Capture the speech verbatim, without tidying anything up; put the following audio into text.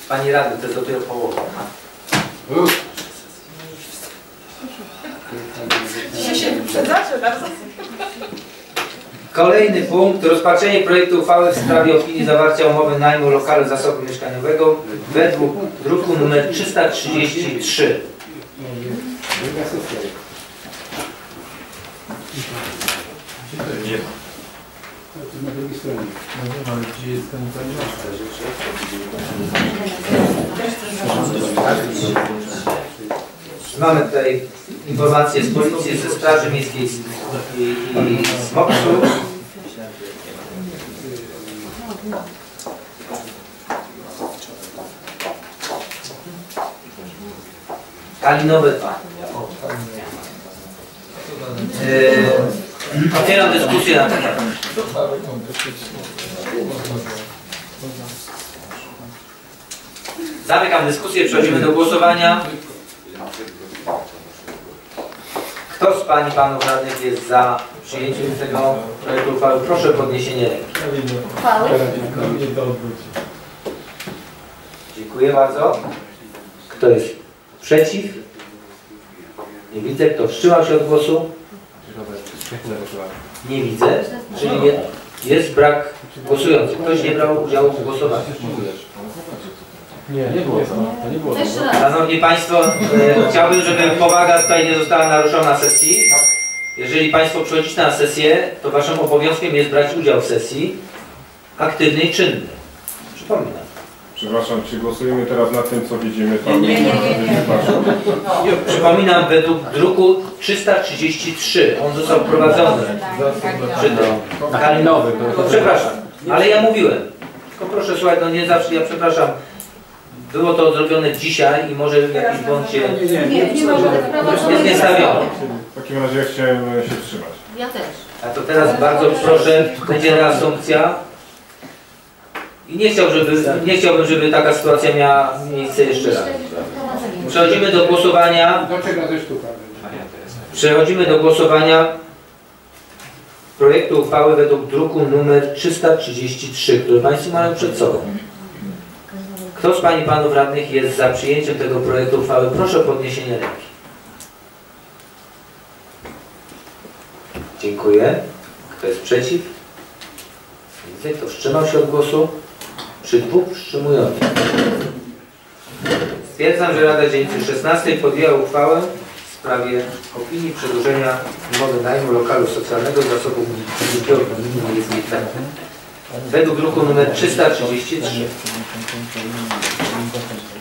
Pani radny, to jest dopiero połowa. Dzisiaj się wyprzedzacie bardzo. Kolejny punkt. Rozpatrzenie projektu uchwały w sprawie opinii zawarcia umowy najmu lokalu zasobu mieszkaniowego według druku nr trzysta trzydzieści trzy. Na drugiej stronie. No nie mam, gdzie jest ten Mamy tutaj informacje z policji, ze Straży Miejskiej i, i z MOPS-u. Kalinowe dwa. Yy, otwieram dyskusję na ten temat. Zamykam dyskusję, przechodzimy do głosowania. Kto z Pań i Panów Radnych jest za przyjęciem tego projektu uchwały? Proszę o podniesienie ręki. Uchwały? Dziękuję bardzo. Kto jest przeciw? Nie widzę. Kto wstrzymał się od głosu? Nie widzę. Czyli nie, jest brak głosujących. Ktoś nie brał udziału w głosowaniu. Nie, nie było to. Nie było to. Szanowni Państwo, e, chciałbym, żeby powaga tutaj nie została naruszona na sesji. Jeżeli Państwo przychodzicie na sesję, to Waszym obowiązkiem jest brać udział w sesji aktywny i czynny. Przypominam. Przepraszam, czy głosujemy teraz nad tym, co widzimy tam? Nie, nie, nie, nie, nie. Przypominam, według druku trzysta trzydzieści trzy. On został wprowadzony. Przy tym. Kalinowy. Przepraszam, ale ja mówiłem. Tylko proszę słuchać, no nie zawsze, ja przepraszam. Było to zrobione dzisiaj i może w jakimś błądzie Nie, nie może jest niestawione. W takim razie ja chciałem się wstrzymać. Ja też. A to teraz bardzo proszę, będzie reasumpcja. I nie, chciał, żeby, nie chciałbym, żeby taka sytuacja miała miejsce jeszcze raz. Przechodzimy do głosowania. Dlaczego ze sztuka? Przechodzimy do głosowania projektu uchwały według druku nr trzysta trzydzieści trzy, który Państwo mają przed sobą. Kto z Pań i Panów Radnych jest za przyjęciem tego projektu uchwały? Proszę o podniesienie ręki. Dziękuję. Kto jest przeciw? Widzę. Kto wstrzymał się od głosu? Przy dwóch wstrzymujących. Stwierdzam, że Rada Dzielnicy szesnastej podjęła uchwałę w sprawie opinii przedłużenia umowy najmu lokalu socjalnego zasobu gminy miejskiej według druku nr trzysta trzydzieści trzy.